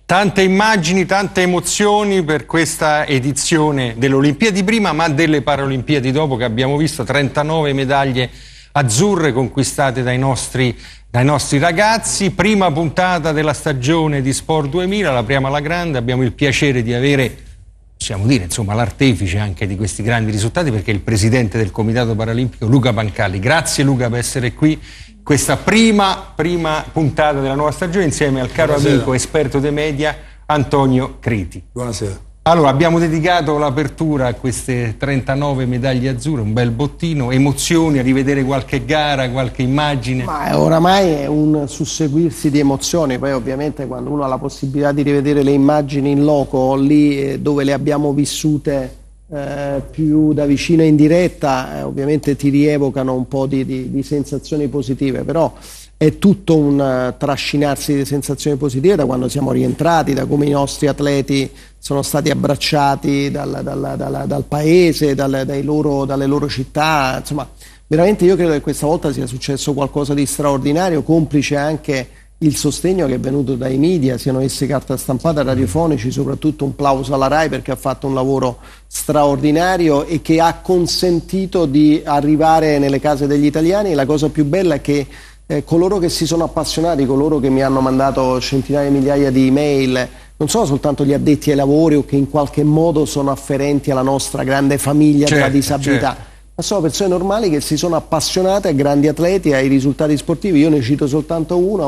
Tante immagini, tante emozioni per questa edizione delle Olimpiadi prima, ma delle Paralimpiadi dopo, che abbiamo visto 39 medaglie azzurre conquistate dai nostri ragazzi. Prima puntata della stagione di Sport 2000, la prima alla grande. Abbiamo il piacere di avere, possiamo dire, insomma, l'artefice anche di questi grandi risultati, perché è il presidente del Comitato Paralimpico, Luca Pancalli. Grazie Luca per essere qui. Questa prima puntata della nuova stagione insieme al caro amico esperto dei media Antonio Criti. Buonasera. Allora, abbiamo dedicato l'apertura a queste 39 medaglie azzurre, un bel bottino, emozioni a rivedere qualche gara, qualche immagine. Ma oramai è un susseguirsi di emozioni, poi ovviamente quando uno ha la possibilità di rivedere le immagini in loco, lì dove le abbiamo vissute più da vicino e in diretta, ovviamente ti rievocano un po' di sensazioni positive, però è tutto un trascinarsi di sensazioni positive da quando siamo rientrati, da come i nostri atleti sono stati abbracciati dal paese, dalle loro città. Insomma, veramente io credo che questa volta sia successo qualcosa di straordinario, complice anche il sostegno che è venuto dai media, siano essi carta stampata, radiofonici. Soprattutto un plauso alla RAI, perché ha fatto un lavoro straordinario e che ha consentito di arrivare nelle case degli italiani. La cosa più bella è che coloro che si sono appassionati, coloro che mi hanno mandato centinaia e migliaia di email, non sono soltanto gli addetti ai lavori o che in qualche modo sono afferenti alla nostra grande famiglia della disabilità, ma sono persone normali che si sono appassionate a grandi atleti, ai risultati sportivi. Io ne cito soltanto uno,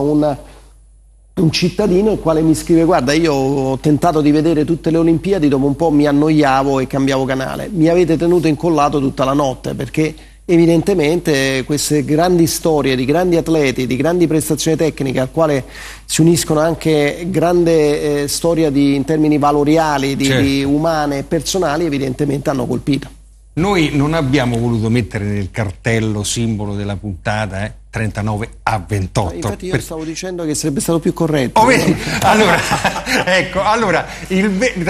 un cittadino il quale mi scrive: guarda, io ho tentato di vedere tutte le Olimpiadi, dopo un po' mi annoiavo e cambiavo canale, mi avete tenuto incollato tutta la notte, perché evidentemente queste grandi storie di grandi atleti, di grandi prestazioni tecniche, al quale si uniscono anche grande storia in termini valoriali, di umane e personali, evidentemente hanno colpito. Noi non abbiamo voluto mettere nel cartello simbolo della puntata 39-28. Infatti io stavo dicendo che sarebbe stato più corretto. Allora, il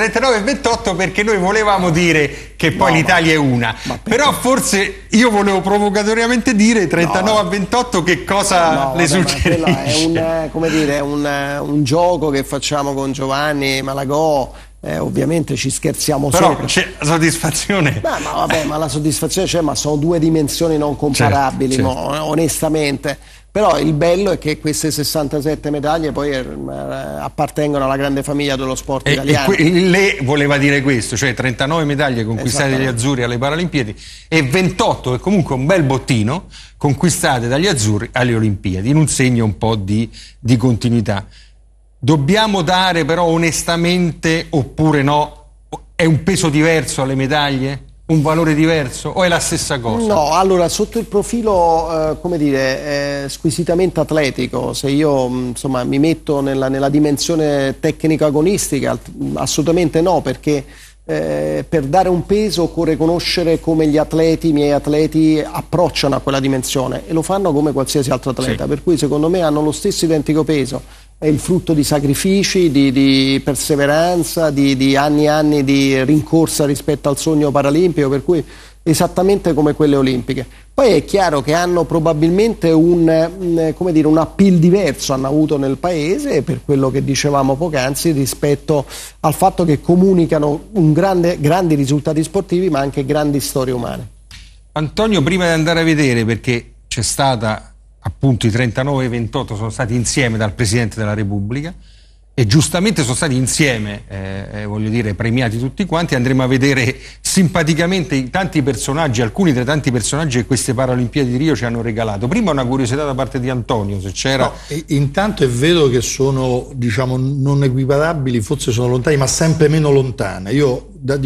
39-28 perché noi volevamo dire che poi l'Italia è una. Però forse io volevo provocatoriamente dire 39-28 che cosa le suggerisce. È un gioco che facciamo con Giovanni Malagò. Ovviamente ci scherziamo però sopra. C'è soddisfazione. Ma la soddisfazione c'è, ma sono due dimensioni non comparabili, certo. Onestamente. Però il bello è che queste 67 medaglie poi appartengono alla grande famiglia dello sport italiano. Lei voleva dire questo, cioè 39 medaglie conquistate dagli azzurri alle Paralimpiadi e 28, che comunque è un bel bottino, conquistate dagli azzurri alle Olimpiadi, in un segno un po' di continuità. Dobbiamo dare però onestamente, oppure no, è un peso diverso alle medaglie? Un valore diverso o è la stessa cosa? No, allora sotto il profilo squisitamente atletico, se io mi metto nella dimensione tecnico-agonistica, assolutamente no, perché per dare un peso occorre conoscere come i miei atleti approcciano a quella dimensione, e lo fanno come qualsiasi altro atleta, per cui secondo me hanno lo stesso identico peso. È il frutto di sacrifici, di perseveranza, di anni e anni di rincorsa rispetto al sogno paralimpico, per cui esattamente come quelle olimpiche. Poi è chiaro che hanno probabilmente un appeal diverso, hanno avuto nel paese, per quello che dicevamo poc'anzi, rispetto al fatto che comunicano grandi risultati sportivi, ma anche grandi storie umane. Antonio, prima di andare a vedere, perché c'è stata appunto i 39 e 28 sono stati insieme dal Presidente della Repubblica e giustamente sono stati insieme, voglio dire, premiati tutti quanti. Andremo a vedere simpaticamente i tanti personaggi, alcuni tra i tanti personaggi che queste Paralimpiadi di Rio ci hanno regalato. Prima una curiosità da parte di Antonio, se c'era... No, intanto è vero che sono, diciamo, non equiparabili, forse sono lontani, ma sempre meno lontane. Io,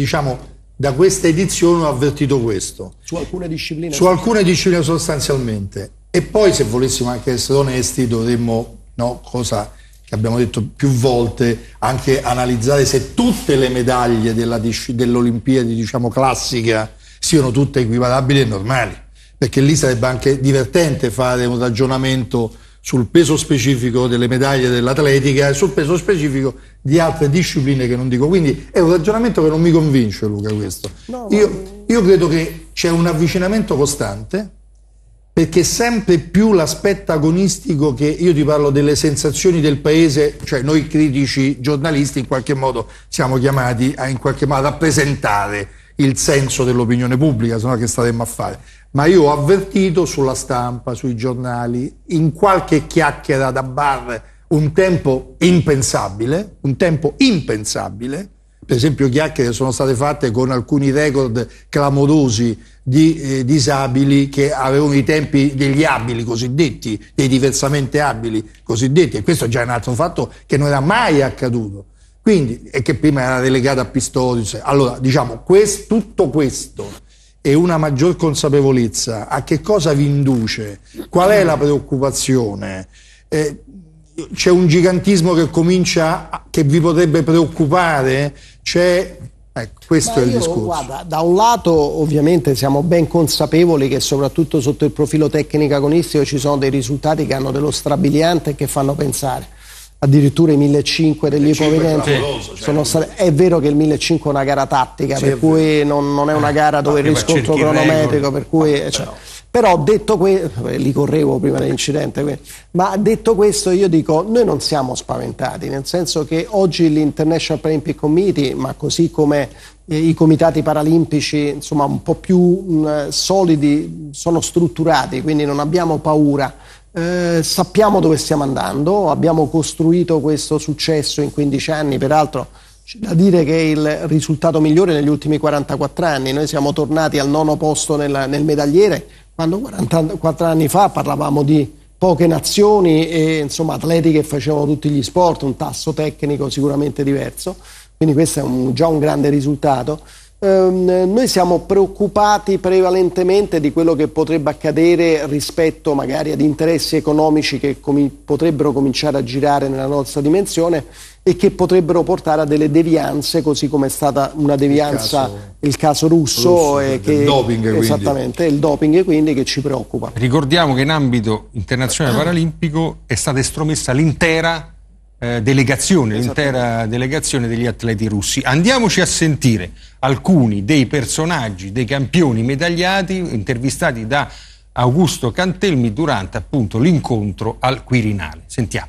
da questa edizione ho avvertito questo. Su alcune discipline? Su alcune discipline sostanzialmente. E poi, se volessimo anche essere onesti, dovremmo, cosa che abbiamo detto più volte, anche analizzare se tutte le medaglie dell'Olimpiadi, diciamo, classica siano tutte equiparabili e normali, perché lì sarebbe anche divertente fare un ragionamento sul peso specifico delle medaglie dell'atletica e sul peso specifico di altre discipline che non dico. Quindi è un ragionamento che non mi convince, Luca, questo. Io credo che c'è un avvicinamento costante perché sempre più l'aspetto agonistico, che io ti parlo delle sensazioni del paese, cioè noi critici giornalisti in qualche modo siamo chiamati a rappresentare il senso dell'opinione pubblica, se no che staremmo a fare. Ma io ho avvertito sulla stampa, sui giornali, in qualche chiacchiera da bar, un tempo impensabile, per esempio chiacchiere sono state fatte con alcuni record clamorosi di disabili che avevano i tempi degli abili cosiddetti, dei diversamente abili cosiddetti, e questo già è un altro fatto che non era mai accaduto, quindi, e che prima era relegato a Pistorius. Allora, diciamo, tutto questo e una maggior consapevolezza a che cosa vi induce, qual è la preoccupazione, c'è un gigantismo che che vi potrebbe preoccupare, questo è il discorso. Guarda, da un lato ovviamente siamo ben consapevoli che soprattutto sotto il profilo tecnico agonistico ci sono dei risultati che hanno dello strabiliante e che fanno pensare. Addirittura i 1500 degli ipovedenti sono stati, è vero che il 1500 è una gara tattica, per cui non è una gara dove il riscontro cronometrico, per cui però detto questo, li correvo prima dell'incidente, ma detto questo io dico, noi non siamo spaventati, nel senso che oggi l'International Paralympic Committee, ma così come i comitati paralimpici, insomma un po' più solidi, sono strutturati, quindi non abbiamo paura. Sappiamo dove stiamo andando, abbiamo costruito questo successo in 15 anni, peraltro c'è da dire che è il risultato migliore negli ultimi 44 anni, noi siamo tornati al 9° posto nel medagliere, quando 44 anni fa parlavamo di poche nazioni e insomma atleti che facevano tutti gli sport, un tasso tecnico sicuramente diverso, quindi questo è già un grande risultato. Noi siamo preoccupati prevalentemente di quello che potrebbe accadere rispetto magari ad interessi economici che potrebbero cominciare a girare nella nostra dimensione e che potrebbero portare a delle devianze, così come è stata una devianza il caso russo e che, doping, esattamente, il doping, quindi, che ci preoccupa. Ricordiamo che in ambito internazionale paralimpico è stata estromessa l'intera delegazione degli atleti russi. Andiamoci a sentire alcuni dei personaggi, dei campioni medagliati intervistati da Augusto Cantelmi durante appunto l'incontro al Quirinale. Sentiamo.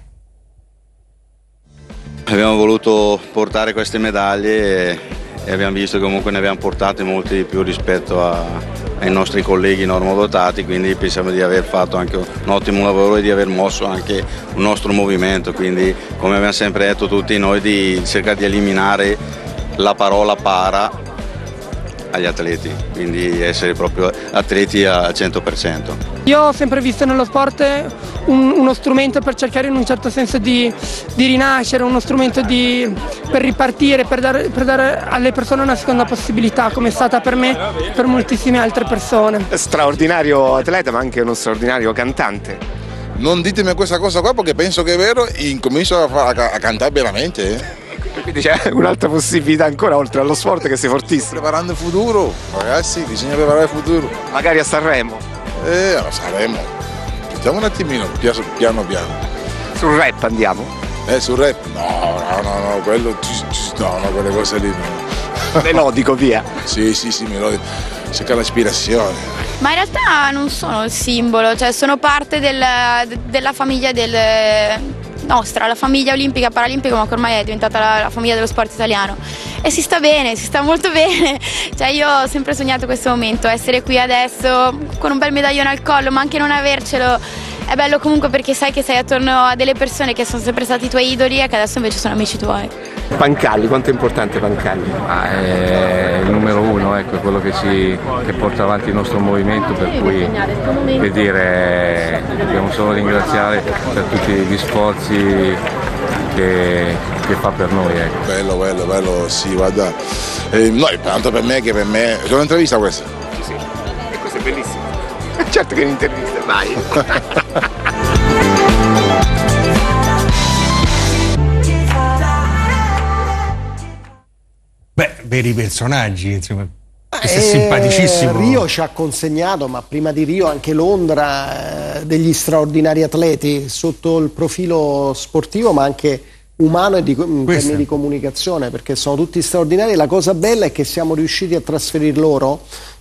Abbiamo voluto portare queste medaglie e abbiamo visto che comunque ne abbiamo portate molte di più rispetto ai nostri colleghi normodotati, quindi pensiamo di aver fatto anche un ottimo lavoro e di aver mosso anche un nostro movimento, quindi come abbiamo sempre detto tutti noi, di cercare di eliminare la parola para agli atleti, quindi essere proprio atleti al 100%. Io ho sempre visto nello sport uno strumento per cercare in un certo senso di rinascere, uno strumento per ripartire, per dare alle persone una seconda possibilità, come è stata per me e per moltissime altre persone. Straordinario atleta, ma anche uno straordinario cantante. Non ditemi questa cosa qua perché penso che è vero, incomincio a cantare veramente. Quindi c'è un'altra possibilità ancora oltre allo sport, che sei fortissimo. Preparando il futuro, ragazzi, bisogna preparare il futuro. Magari a Sanremo. A Sanremo. Aspettiamo un attimino, piano piano. Sul rap andiamo? Sul rap? No, quelle cose lì no. Melodico, via. Sì, melodico. Cerca l'ispirazione. Ma in realtà non sono il simbolo, cioè sono parte della famiglia nostra, la famiglia olimpica paralimpica, ma che ormai è diventata la famiglia dello sport italiano, e si sta bene, si sta molto bene, cioè io ho sempre sognato questo momento, essere qui adesso con un bel medaglione al collo, ma anche non avercelo è bello comunque, perché sai che sei attorno a delle persone che sono sempre stati i tuoi idoli e che adesso invece sono amici tuoi. Pancalli, quanto è importante Pancalli? È il numero uno, ecco, è quello che porta avanti il nostro movimento, per cui, per dire, dobbiamo solo ringraziare per tutti gli sforzi che fa per noi. Ecco. Bello, sì, guarda. No, tanto per me che per me. C'è un'intervista questa? Sì, e questo è bellissimo. Certo che è un'intervista, vai. Veri personaggi, insomma. È simpaticissimo. Rio ci ha consegnato, ma prima di Rio anche Londra, degli straordinari atleti sotto il profilo sportivo, ma anche umano e in termini di comunicazione, perché sono tutti straordinari. La cosa bella è che siamo riusciti a trasferir loro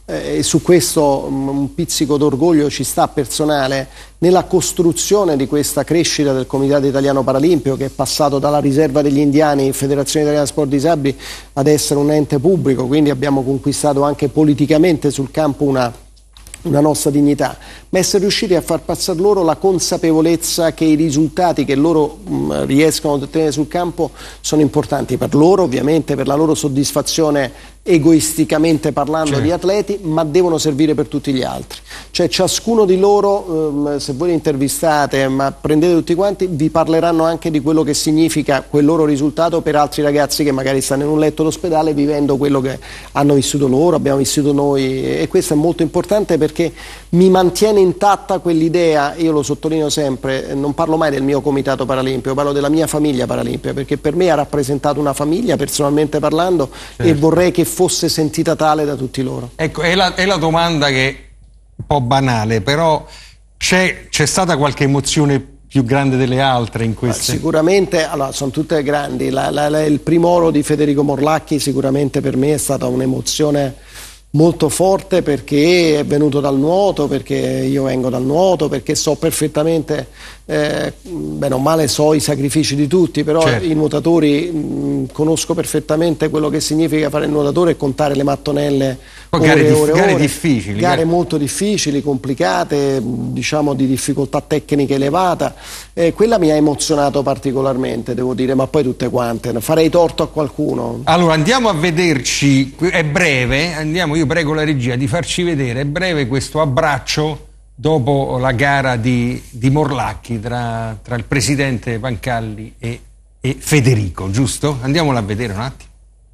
e su questo un pizzico d'orgoglio ci sta personale, nella costruzione di questa crescita del Comitato Italiano Paralimpico, che è passato dalla riserva degli indiani, Federazione Italiana Sport Disabili, ad essere un ente pubblico, quindi abbiamo conquistato anche politicamente sul campo una nostra dignità, ma essere riusciti a far passare loro la consapevolezza che i risultati che loro riescono ad ottenere sul campo sono importanti per loro, ovviamente per la loro soddisfazione egoisticamente parlando di atleti, ma devono servire per tutti gli altri. Cioè ciascuno di loro, se voi li intervistate, ma prendete tutti quanti, vi parleranno anche di quello che significa quel loro risultato per altri ragazzi che magari stanno in un letto d'ospedale vivendo quello che hanno vissuto loro, abbiamo vissuto noi, e questo è molto importante perché mi mantiene intatta quell'idea. Io lo sottolineo sempre, non parlo mai del mio comitato paralimpico, parlo della mia famiglia paralimpica, perché per me ha rappresentato una famiglia, personalmente parlando, e vorrei che fosse sentita tale da tutti loro. Ecco, è la domanda che è un po' banale, però c'è stata qualche emozione più grande delle altre in queste? Sicuramente, allora, sono tutte grandi. Il primo oro di Federico Morlacchi sicuramente per me è stata un'emozione molto forte, perché è venuto dal nuoto, perché io vengo dal nuoto, perché so perfettamente, bene o male so i sacrifici di tutti, però i nuotatori conosco perfettamente quello che significa fare il nuotatore e contare le mattonelle gare difficili, gare molto difficili, complicate, diciamo di difficoltà tecnica elevata. Quella mi ha emozionato particolarmente, devo dire, ma poi tutte quante, farei torto a qualcuno. Allora andiamo a vederci, è breve, io prego la regia di farci vedere, è breve questo abbraccio dopo la gara di Morlacchi tra il presidente Pancalli e Federico, giusto? Andiamola a vedere un attimo.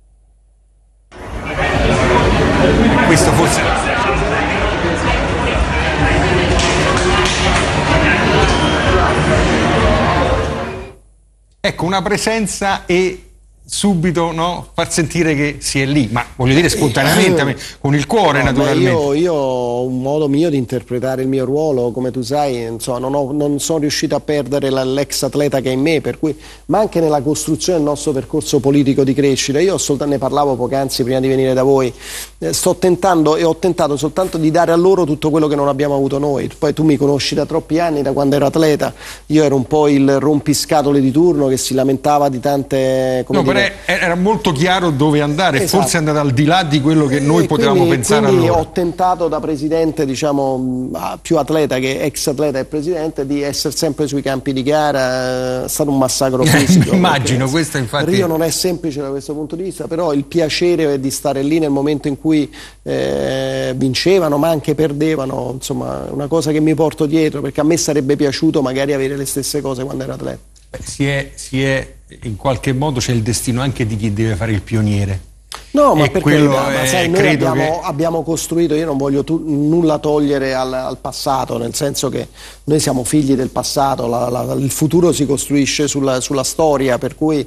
Questo forse... Ecco, una presenza e subito far sentire che si è lì, ma voglio dire spontaneamente, con il cuore naturalmente. Io ho un modo mio di interpretare il mio ruolo, come tu sai, insomma, non sono riuscito a perdere l'ex atleta che è in me, per cui, ma anche nella costruzione del nostro percorso politico di crescita. Io ne parlavo poc'anzi prima di venire da voi, sto tentando e ho tentato soltanto di dare a loro tutto quello che non abbiamo avuto noi. Poi tu mi conosci da troppi anni, da quando ero atleta, io ero un po' il rompiscatole di turno che si lamentava di tante... Era molto chiaro dove andare, forse è andato al di là di quello che noi potevamo pensare quindi allora. Ho tentato da presidente, diciamo, più atleta che ex atleta e presidente, di essere sempre sui campi di gara. È stato un massacro fisico. Immagino, questo infatti... Rio non è semplice da questo punto di vista, però il piacere è di stare lì nel momento in cui vincevano, ma anche perdevano, insomma, una cosa che mi porto dietro, perché a me sarebbe piaciuto magari avere le stesse cose quando ero atleta. Si è in qualche modo, c'è il destino anche di chi deve fare il pioniere. No, ma perché sai, noi abbiamo costruito, io non voglio nulla togliere al passato, nel senso che noi siamo figli del passato, il futuro si costruisce sulla storia, per cui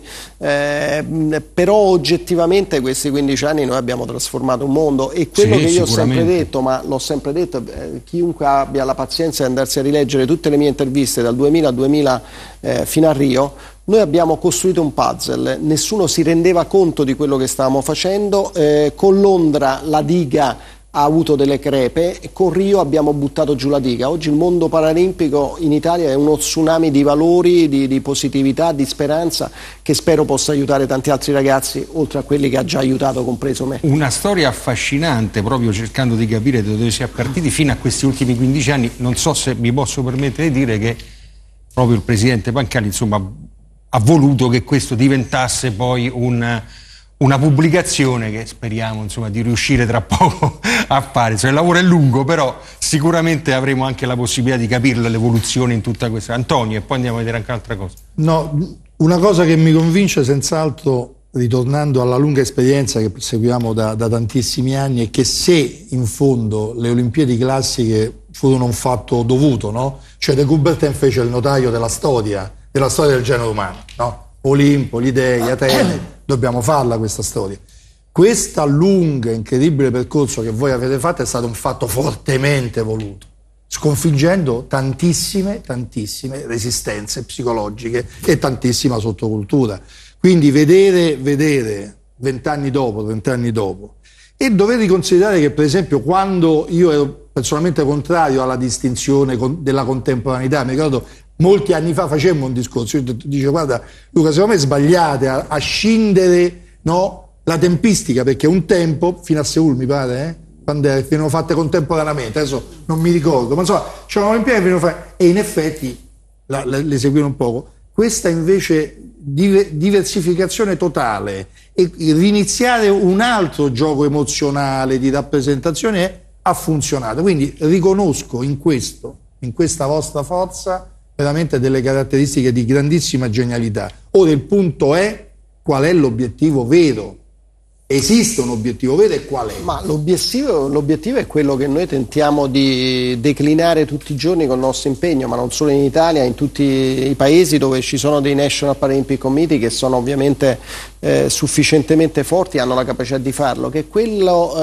però oggettivamente questi 15 anni noi abbiamo trasformato un mondo, e quello che io ho sempre detto, ma l'ho sempre detto, chiunque abbia la pazienza di andarsi a rileggere tutte le mie interviste dal 2000 al 2000 fino a Rio, noi abbiamo costruito un puzzle, nessuno si rendeva conto di quello che stavamo facendo, con Londra la diga ha avuto delle crepe, e con Rio abbiamo buttato giù la diga. Oggi il mondo paralimpico in Italia è uno tsunami di valori, di positività, di speranza, che spero possa aiutare tanti altri ragazzi, oltre a quelli che ha già aiutato, compreso me. Una storia affascinante, proprio cercando di capire da dove si è partiti fino a questi ultimi 15 anni. Non so se mi posso permettere di dire che proprio il presidente Pancalli, insomma, ha voluto che questo diventasse poi una pubblicazione che speriamo, insomma, di riuscire tra poco a fare. Cioè, il lavoro è lungo, però sicuramente avremo anche la possibilità di capirla, l'evoluzione in tutta questa. Antonio, e poi andiamo a vedere anche un'altra cosa. No, una cosa che mi convince senz'altro, ritornando alla lunga esperienza che seguiamo da tantissimi anni, è che se in fondo le Olimpiadi classiche furono un fatto dovuto, no? Cioè De Coubertin fece il notaio della storia del genere umano, no? Olimpo, gli dei, Atene, dobbiamo farla questa storia. Questa lunga, incredibile percorso che voi avete fatto è stato un fatto fortemente voluto, sconfiggendo tantissime resistenze psicologiche e tantissima sottocultura. Quindi vedere 20 anni dopo E dovete considerare che, per esempio, quando io ero personalmente contrario alla distinzione della contemporaneità, mi ricordo molti anni fa facemmo un discorso, io dicevo: guarda Luca, secondo me sbagliate a scindere, no, la tempistica, perché un tempo, fino a Seul mi pare, quando venivano fatte contemporaneamente, adesso non mi ricordo, ma insomma c'erano Olimpiadi e in effetti le seguivano un poco. Questa invece diversificazione totale e riniziare un altro gioco emozionale di rappresentazione ha funzionato, quindi riconosco in questa vostra forza veramente delle caratteristiche di grandissima genialità. Ora il punto è: qual è l'obiettivo vero? Esiste un obiettivo vero e qual è? Ma l'obiettivo è quello che noi tentiamo di declinare tutti i giorni con il nostro impegno, ma non solo in Italia, in tutti i paesi dove ci sono dei National Paralympic Committee che sono ovviamente sufficientemente forti e hanno la capacità di farlo, che è quello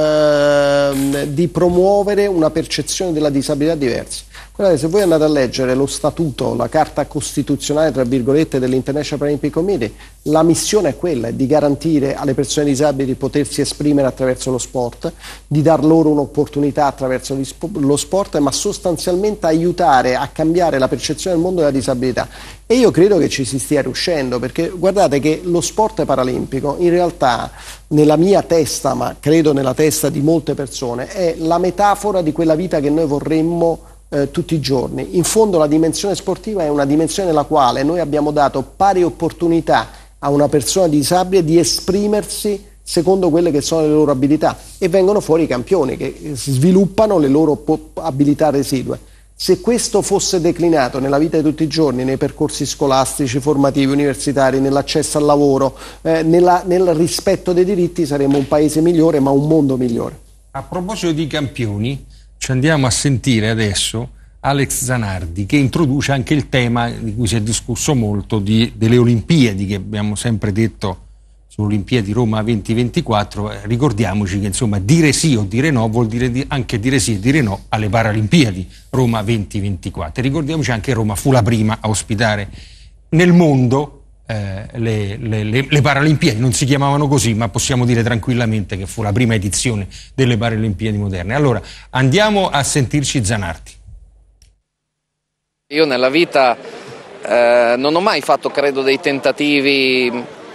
di promuovere una percezione della disabilità diversa. Guardate, se voi andate a leggere lo statuto, la carta costituzionale tra virgolette dell'International Paralympic Committee, la missione è quella, è di garantire alle persone disabili di potersi esprimere attraverso lo sport, di dar loro un'opportunità attraverso lo sport, ma sostanzialmente aiutare a cambiare la percezione del mondo della disabilità. E io credo che ci si stia riuscendo, perché guardate che lo sport paralimpico in realtà, nella mia testa, ma credo nella testa di molte persone, è la metafora di quella vita che noi vorremmo tutti i giorni. In fondo la dimensione sportiva è una dimensione nella quale noi abbiamo dato pari opportunità a una persona disabile di esprimersi secondo quelle che sono le loro abilità, e vengono fuori i campioni che sviluppano le loro abilità residue. Se questo fosse declinato nella vita di tutti i giorni, nei percorsi scolastici, formativi, universitari, nell'accesso al lavoro, nel rispetto dei diritti, saremmo un paese migliore, ma un mondo migliore. A proposito di campioni, ci andiamo a sentire adesso Alex Zanardi, che introduce anche il tema di cui si è discusso molto delle Olimpiadi, che abbiamo sempre detto sulle Olimpiadi Roma 2024. Ricordiamoci che insomma dire sì o dire no vuol dire anche dire sì e dire no alle Paralimpiadi Roma 2024. E ricordiamoci anche che Roma fu la prima a ospitare nel mondo le Paralimpiadi. Non si chiamavano così, ma possiamo dire tranquillamente che fu la prima edizione delle Paralimpiadi moderne. Allora andiamo a sentirci Zanardi. Io nella vita non ho mai fatto, credo, dei tentativi,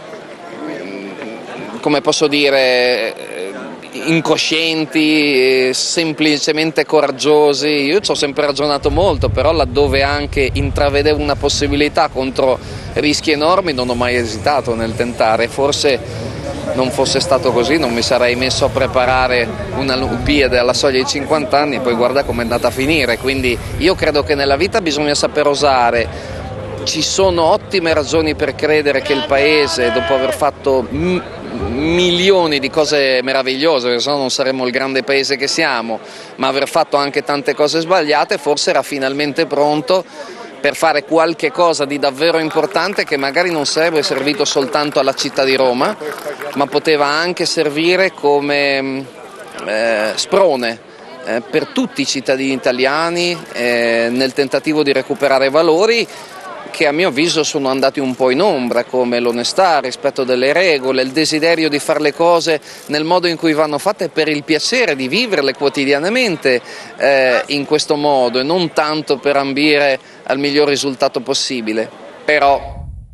come posso dire, incoscienti, semplicemente coraggiosi. Io ci ho sempre ragionato molto, però laddove anche intravedevo una possibilità contro rischi enormi non ho mai esitato nel tentare. Forse non fosse stato così non mi sarei messo a preparare una Olimpiade alla soglia di 50 anni e poi guarda come è andata a finire. Quindi io credo che nella vita bisogna saper osare. Ci sono ottime ragioni per credere che il Paese, dopo aver fatto milioni di cose meravigliose, perché sennò non saremmo il grande paese che siamo, ma aver fatto anche tante cose sbagliate, forse era finalmente pronto per fare qualche cosa di davvero importante, che magari non sarebbe servito soltanto alla città di Roma, ma poteva anche servire come sprone per tutti i cittadini italiani nel tentativo di recuperare valori che a mio avviso sono andati un po' in ombra, come l'onestà, il rispetto delle regole, il desiderio di fare le cose nel modo in cui vanno fatte per il piacere di viverle quotidianamente in questo modo e non tanto per ambire al miglior risultato possibile. Però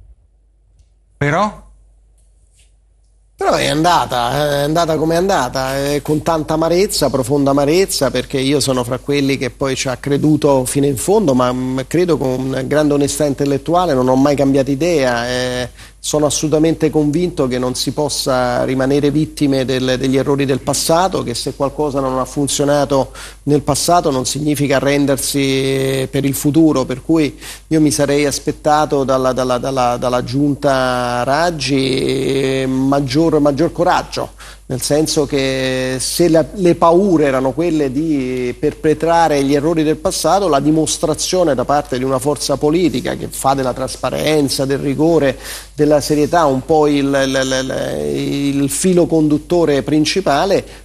è andata come è andata, con tanta amarezza, profonda amarezza, perché io sono fra quelli che poi ci ha creduto fino in fondo, ma credo con grande onestà intellettuale, non ho mai cambiato idea. Sono assolutamente convinto che non si possa rimanere vittime degli errori del passato, che se qualcosa non ha funzionato nel passato non significa arrendersi per il futuro, per cui io mi sarei aspettato dalla giunta Raggi maggior coraggio, nel senso che se le paure erano quelle di perpetrare gli errori del passato, la dimostrazione da parte di una forza politica che fa della trasparenza, del rigore, della serietà un po' il filo conduttore principale,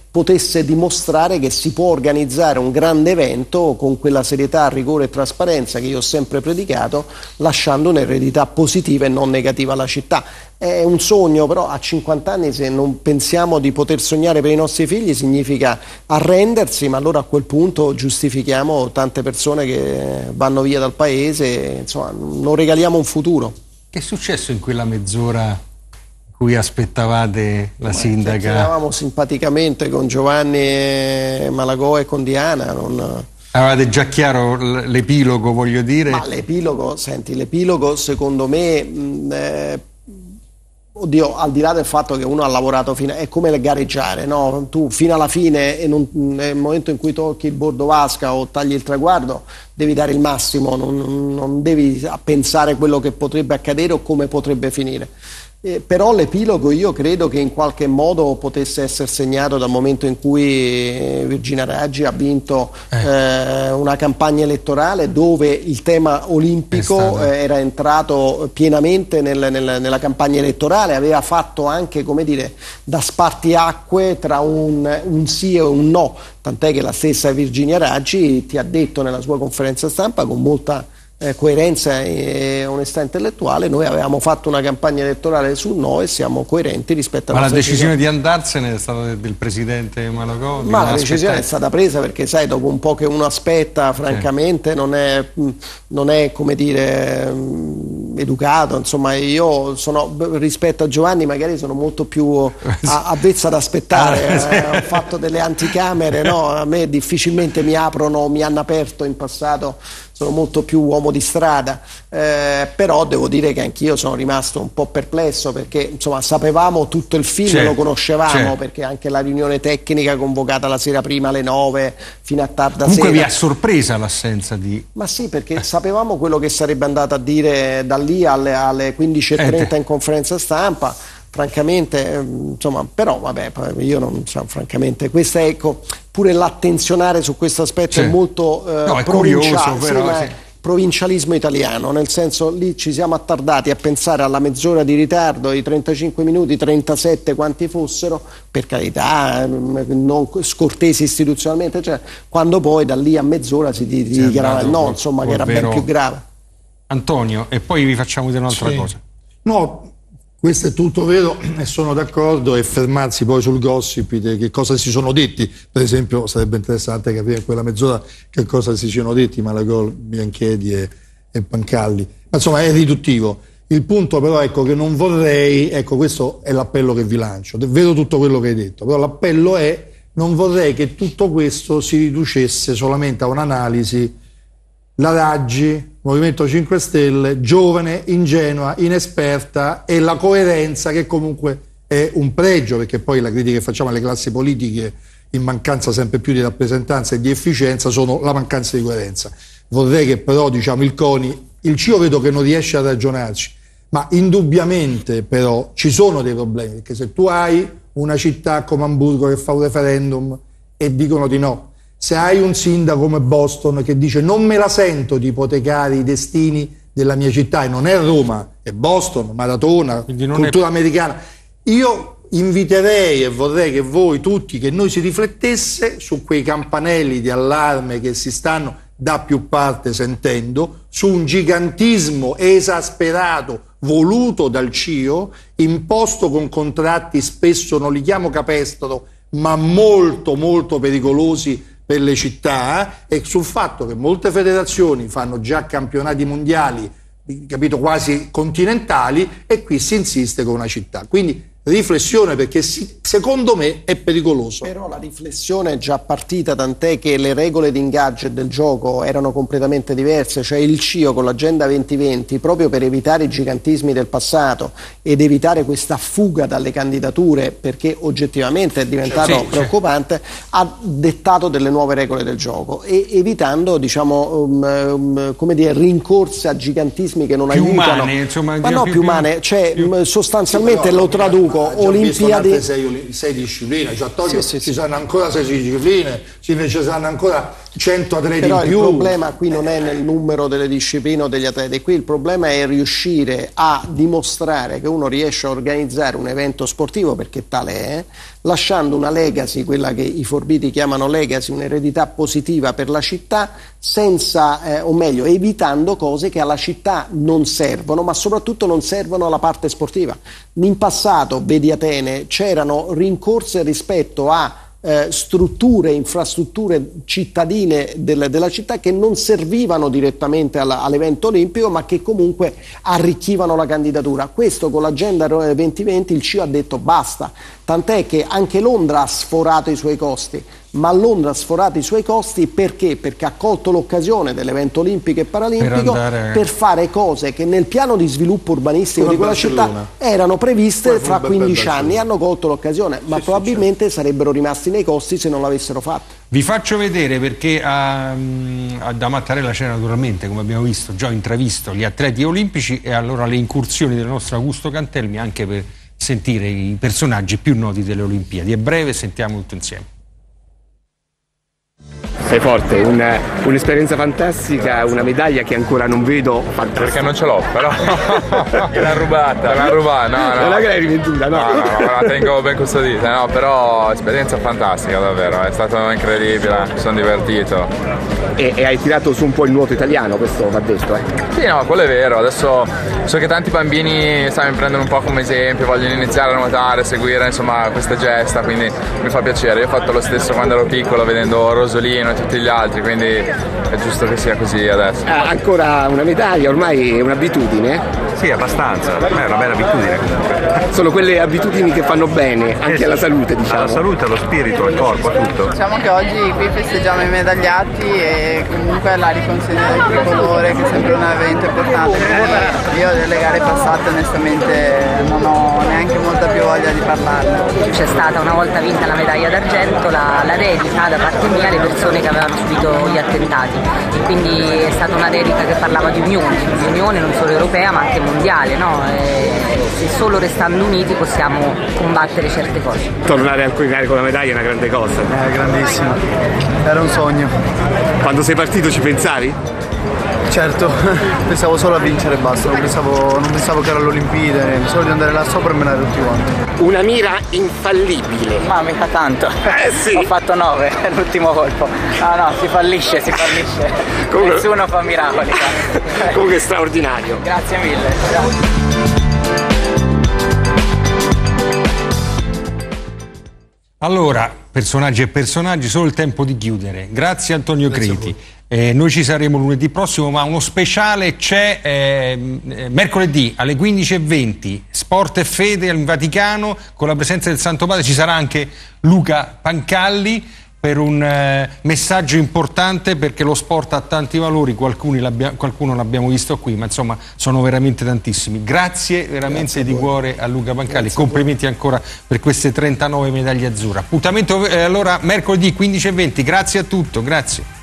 potesse dimostrare che si può organizzare un grande evento con quella serietà, rigore e trasparenza che io ho sempre predicato, lasciando un'eredità positiva e non negativa alla città. È un sogno, però a 50 anni se non pensiamo di poter sognare per i nostri figli significa arrendersi, ma allora a quel punto giustifichiamo tante persone che vanno via dal paese, insomma non regaliamo un futuro. Che è successo in quella mezz'ora in cui aspettavate la sindaca? Eravamo simpaticamente con Giovanni Malagò e con Diana. Avevate già chiaro l'epilogo, voglio dire? Ma l'epilogo, senti, l'epilogo secondo me... Oddio, al di là del fatto che uno ha lavorato è come il gareggiare, no? Tu fino alla fine, nel momento in cui tocchi il bordo vasca o tagli il traguardo, devi dare il massimo, non devi pensare quello che potrebbe accadere o come potrebbe finire. Però l'epilogo io credo che in qualche modo potesse essere segnato dal momento in cui Virginia Raggi ha vinto una campagna elettorale dove il tema olimpico era entrato pienamente nella campagna elettorale, aveva fatto anche, come dire, da spartiacque tra un sì e un no, tant'è che la stessa Virginia Raggi ti ha detto nella sua conferenza stampa con molta coerenza e onestà intellettuale: noi avevamo fatto una campagna elettorale sul no e siamo coerenti rispetto alla Ma la decisione di andarsene è stata del presidente Malagò? Ma la decisione è stata presa perché, sai, dopo un po' che uno aspetta, francamente non è come dire educato, insomma. Io rispetto a Giovanni magari sono molto più avvezza ad aspettare. Ho fatto delle anticamere, no? A me difficilmente mi hanno aperto in passato, sono molto più uomo di strada, però devo dire che anch'io sono rimasto un po' perplesso perché insomma sapevamo tutto il film, lo conoscevamo, perché anche la riunione tecnica convocata la sera prima alle 9 fino a tarda sera. Comunque vi ha sorpresa l'assenza di... Ma sì, perché sapevamo quello che sarebbe andata a dire da lì alle 15:30 in conferenza stampa. Francamente, insomma, però vabbè, io non so, francamente, questa, ecco, pure l'attenzionare su questo aspetto è molto provinciale, però, provincialismo italiano, nel senso, lì ci siamo attardati a pensare alla mezz'ora di ritardo, i 35 minuti, 37 quanti fossero, per carità, non scortesi istituzionalmente, cioè, quando poi da lì a mezz'ora si dichiarava il no, insomma, che era ben più grave. Antonio, e poi vi facciamo dire un'altra cosa. No, questo è tutto vero e sono d'accordo, e fermarsi poi sul gossip di che cosa si sono detti. Per esempio sarebbe interessante capire in quella mezz'ora che cosa si siano detti Malagò, Bianchedi e Pancalli. Ma insomma è riduttivo. Il punto però, ecco, che non vorrei, ecco, questo è l'appello che vi lancio, è vero tutto quello che hai detto, però l'appello è: non vorrei che tutto questo si riducesse solamente a un'analisi, la Raggi, Movimento 5 Stelle, giovane, ingenua, inesperta, e la coerenza, che comunque è un pregio, perché poi la critica che facciamo alle classi politiche in mancanza sempre più di rappresentanza e di efficienza sono la mancanza di coerenza. Vorrei che però, diciamo, il CONI, il CIO vedo che non riesce a ragionarci, ma indubbiamente però ci sono dei problemi, perché se tu hai una città come Amburgo che fa un referendum e dicono di no, se hai un sindaco come Boston che dice non me la sento di ipotecare i destini della mia città, e non è Roma, è Boston, Maratona, cultura americana, io inviterei e vorrei che voi tutti, che noi si riflettesse su quei campanelli di allarme che si stanno da più parte sentendo, su un gigantismo esasperato voluto dal CIO, imposto con contratti spesso, non li chiamo capestro, ma molto molto pericolosi per le città, e sul fatto che molte federazioni fanno già campionati mondiali, capito, quasi continentali, e qui si insiste con una città. Quindi riflessione, perché secondo me è pericoloso. Però la riflessione è già partita, tant'è che le regole di ingaggio del gioco erano completamente diverse, cioè il CIO con l'Agenda 2020, proprio per evitare i gigantismi del passato ed evitare questa fuga dalle candidature, perché oggettivamente è diventato preoccupante, ha dettato delle nuove regole del gioco, e evitando, diciamo, come dire, rincorse a gigantismi che non più aiutano. Umane, insomma, ma no, più umane, cioè sostanzialmente lo traduco. Olimpiadi, 6 discipline, cioè ci saranno ancora 6 discipline, ci saranno ancora 100 atleti però in più. Il problema qui non è nel numero delle discipline o degli atleti, qui il problema è riuscire a dimostrare che uno riesce a organizzare un evento sportivo, perché tale è, lasciando una legacy, quella che i forbiti chiamano legacy, un'eredità positiva per la città, senza, o meglio, evitando cose che alla città non servono, ma soprattutto non servono alla parte sportiva. In passato, vedi Atene, c'erano rincorse rispetto a strutture, infrastrutture cittadine della città che non servivano direttamente all'evento olimpico, ma che comunque arricchivano la candidatura. Questo con l'agenda 2020 il CIO ha detto basta, tant'è che anche Londra ha sforato i suoi costi. Ma Londra ha sforato i suoi costi perché? Perché ha colto l'occasione dell'evento olimpico e paralimpico per fare cose che nel piano di sviluppo urbanistico di quella città erano previste fra 15 anni, hanno colto l'occasione, ma probabilmente sarebbero rimasti nei costi se non l'avessero fatto. Vi faccio vedere, perché da Mattarella c'era naturalmente, come abbiamo visto, già intravisto gli atleti olimpici e allora le incursioni del nostro Augusto Cantelmi, anche per sentire i personaggi più noti delle Olimpiadi. È breve, sentiamo tutto insieme. Sei forte, un'esperienza fantastica, una medaglia che ancora non vedo, fantastica. Perché non ce l'ho, però l'ha rubata. No. Non è che l'hai rivenduta, no? No, la tengo ben custodita, no, però esperienza fantastica davvero, è stato incredibile, mi sono divertito. E hai tirato su un po' il nuoto italiano, questo va detto, eh? Sì, no, quello è vero, adesso so che tanti bambini mi prendono un po' come esempio, vogliono iniziare a nuotare, seguire insomma queste gesta, quindi mi fa piacere. Io ho fatto lo stesso quando ero piccolo vedendo Rosolino e tutti gli altri, quindi è giusto che sia così adesso. Ancora una medaglia, ormai è un'abitudine? Sì, abbastanza, per me è una bella abitudine comunque. Sono quelle abitudini che fanno bene anche alla salute, diciamo. Alla salute, allo spirito, al corpo, a tutto. Diciamo che oggi qui festeggiamo i medagliati e comunque la riconsegna del tricolore, che è sempre un evento importante. Io delle gare passate onestamente non ho neanche molta più voglia di parlarne. C'è stata, una volta vinta la medaglia d'argento, la dedica da parte mia alle persone che avevano subito gli attentati, e quindi è stata una dedica che parlava di unione non solo europea ma anche mondiale, no? Se solo restando uniti possiamo combattere certe cose. Tornare al Quirinale con la medaglia è una grande cosa. Grandissimo, era un sogno. Quando sei partito ci pensavi? Certo, pensavo solo a vincere e basta, non pensavo che era l'Olimpiade, solo di andare là sopra e menare tutti quanti. Una mira infallibile. Ma mica tanto. Sì. Ho fatto 9 l'ultimo colpo. No, si fallisce. Comunque... Nessuno fa miracoli. Comunque è straordinario. Grazie mille. Allora, personaggi e personaggi, solo il tempo di chiudere. Grazie Antonio Creti. Noi ci saremo lunedì prossimo, ma uno speciale c'è mercoledì alle 15:20, Sport e Fede in Vaticano, con la presenza del Santo Padre. Ci sarà anche Luca Pancalli per un messaggio importante, perché lo sport ha tanti valori, qualcuno l'abbiamo visto qui, ma insomma sono veramente tantissimi. Grazie veramente di cuore a Luca Pancalli, complimenti ancora per queste 39 medaglie azzurre. Appuntamento allora mercoledì 15:20, grazie a tutto, grazie.